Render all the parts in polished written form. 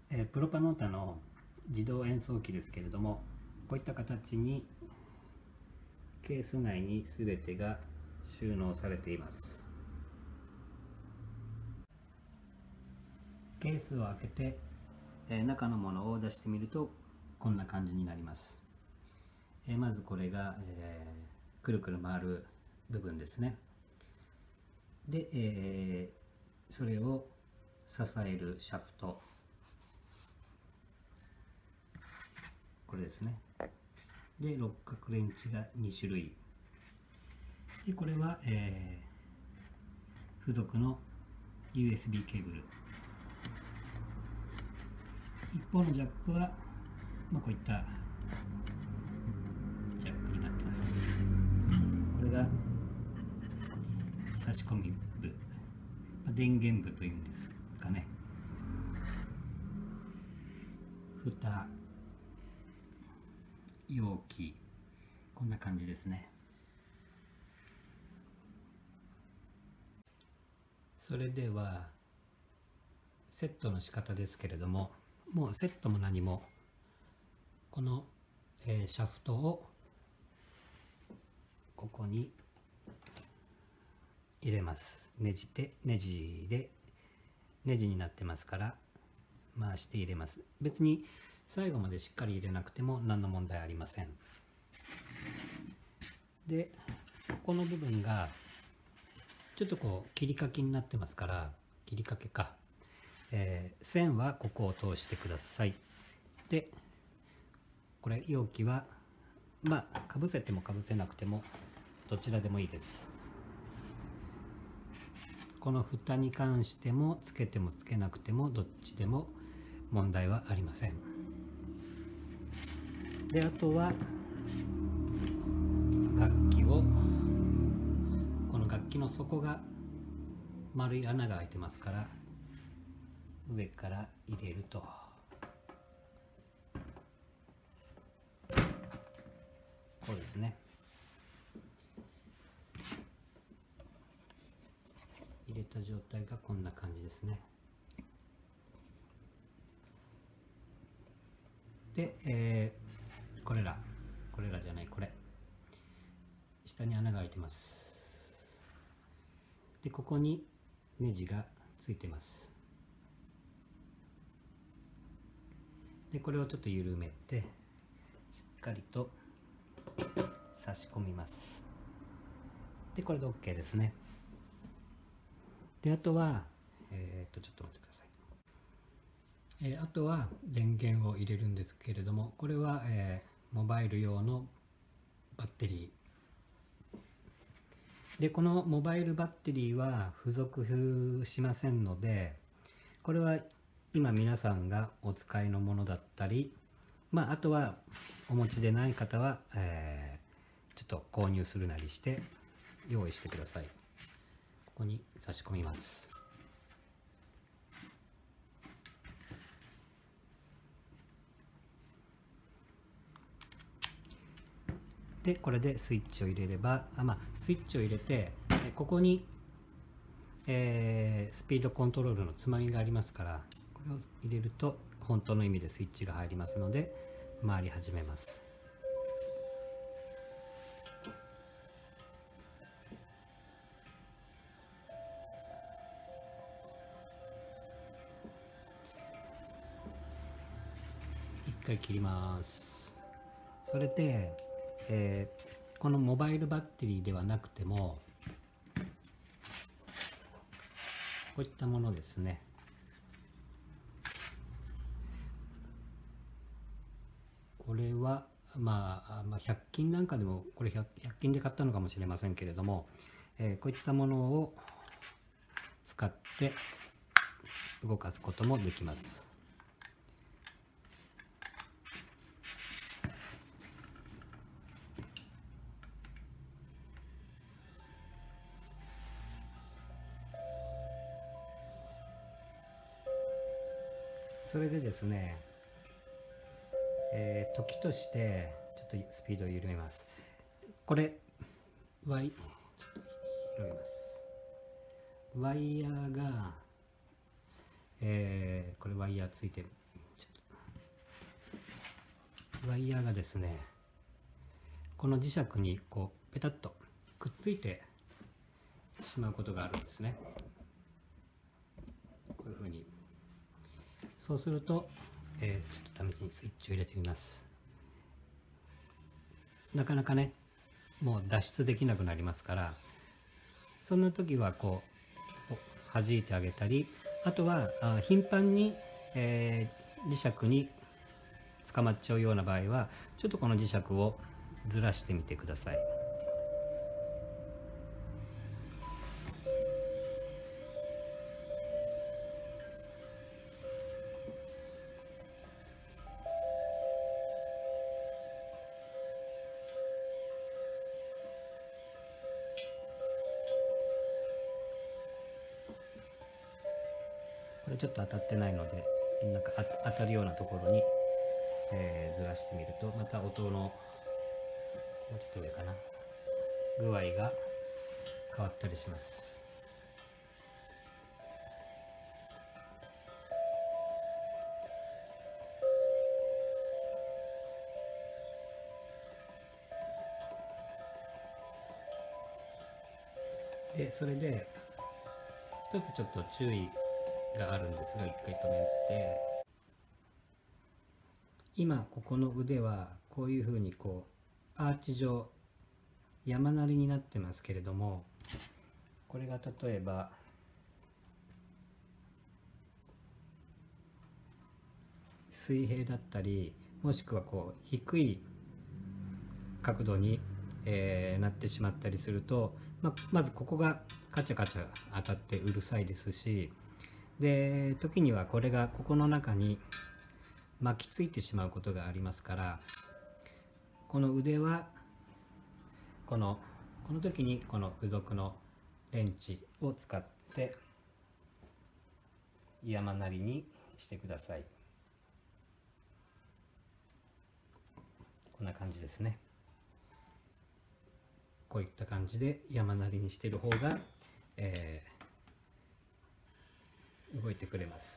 プロパノータの自動演奏機ですけれども、こういった形にケース内に全てが収納されています。ケースを開けて、中のものを出してみるとこんな感じになります。まずこれが、くるくる回る部分ですね。で、それを支えるシャフト、これですね。で、六角レンチが2種類。で、これは、付属の USB ケーブル。一方のジャックは、こういったジャックになってます。これが差し込み部、電源部というんですかね。蓋、容器、こんな感じですね。それではセットの仕方ですけれども、もうセットも何もこの、シャフトをここに入れます。ネジになってますから回して入れます。別に最後までしっかり入れなくても何の問題ありません。で、この部分がちょっとこう切り欠きになってますから、切り欠けか、線はここを通してください。で、これ容器はかぶせてもかぶせなくてもどちらでもいいです。この蓋に関してもつけてもつけなくてもどっちでも問題はありません。で、あとは楽器を、この楽器の底が丸い穴が開いてますから、上から入れると、こうですね。入れた状態がこんな感じですね。で、これらじゃない、これ下に穴が開いてます。で、ここにネジがついてます。で、これをちょっと緩めてしっかりと差し込みます。で、これで OK ですね。で、あとはちょっと待ってください。あとは電源を入れるんですけれども、これは、モバイル用のバッテリーで、このモバイルバッテリーは付属しませんので、これは今皆さんがお使いのものだったり、あとはお持ちでない方は、ちょっと購入するなりして用意してください。ここに差し込みます。で、これでスイッチを入れれば、スイッチを入れて、ここに、スピードコントロールのつまみがありますから、これを入れると本当の意味でスイッチが入りますので、回り始めます。一回切ります。それで、このモバイルバッテリーではなくても、こういったものですね。これは100均なんかでも、これ 100均で買ったのかもしれませんけれども、こういったものを使って動かすこともできます。それでですね、時としてちょっとスピードを緩めます。これちょっと広げます。ワイヤーが、これワイヤーついてるワイヤーがですね、この磁石にこうペタッとくっついてしまうことがあるんですね。こういうふうに。そうすると、ちょっと試しにスイッチを入れてみます。なかなかね、もう脱出できなくなりますから、そんな時はこう弾いてあげたり、あとは頻繁に、磁石に捕まっちゃうような場合は、ちょっとこの磁石をずらしてみてください。これちょっと当たってないので、なんか当たるようなところに、ずらしてみると、また音のもうちょっと上かな、具合が変わったりします。でそれで一つちょっと注意があるんですが、一回止めて、今ここの腕はこういうふうにこうアーチ状山なりになってますけれども、これが例えば水平だったり、もしくはこう低い角度に、なってしまったりすると、まずここがカチャカチャ当たってうるさいですし、で時にはこれがここの中に巻きついてしまうことがありますから、この腕はこの時にこの付属のレンチを使って山なりにしてください。こんな感じですね。こういった感じで山なりにしている方が、動いてくれます。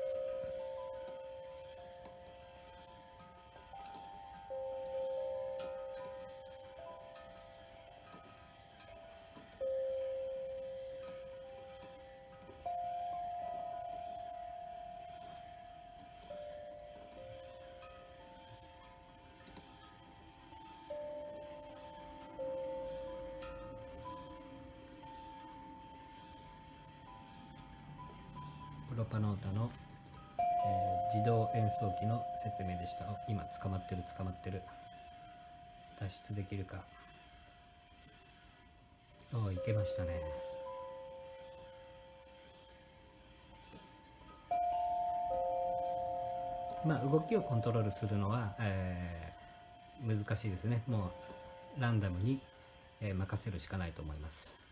プロパノータの、自動演奏機の説明でした。今捕まってる脱出できるか。いけましたね。動きをコントロールするのは、難しいですね。もうランダムに、任せるしかないと思います。